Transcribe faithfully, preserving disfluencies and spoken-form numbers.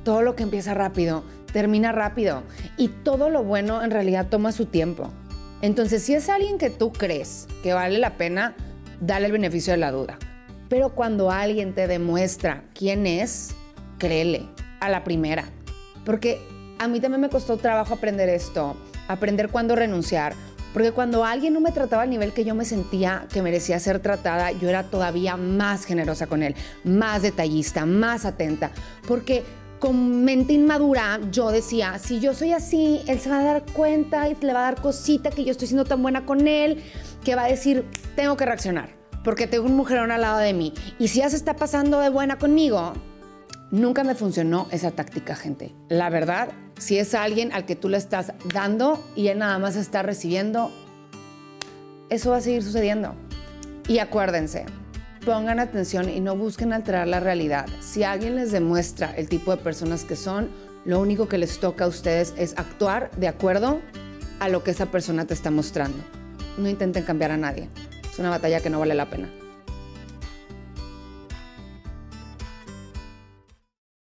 todo lo que empieza rápido termina rápido y todo lo bueno en realidad toma su tiempo. Entonces, si es alguien que tú crees que vale la pena, dale el beneficio de la duda. Pero cuando alguien te demuestra quién es, créele a la primera. Porque a mí también me costó trabajo aprender esto, aprender cuándo renunciar. Porque cuando alguien no me trataba al nivel que yo me sentía que merecía ser tratada, yo era todavía más generosa con él, más detallista, más atenta. Porque con mente inmadura yo decía, si yo soy así, él se va a dar cuenta y le va a dar cosita que yo estoy siendo tan buena con él, que va a decir, tengo que reaccionar, porque tengo un mujerón al lado de mí. Y si ya se está pasando de buena conmigo, nunca me funcionó esa táctica, gente. La verdad, si es alguien al que tú le estás dando y él nada más está recibiendo, eso va a seguir sucediendo. Y acuérdense, pongan atención y no busquen alterar la realidad. Si alguien les demuestra el tipo de personas que son, lo único que les toca a ustedes es actuar de acuerdo a lo que esa persona te está mostrando. No intenten cambiar a nadie. Es una batalla que no vale la pena.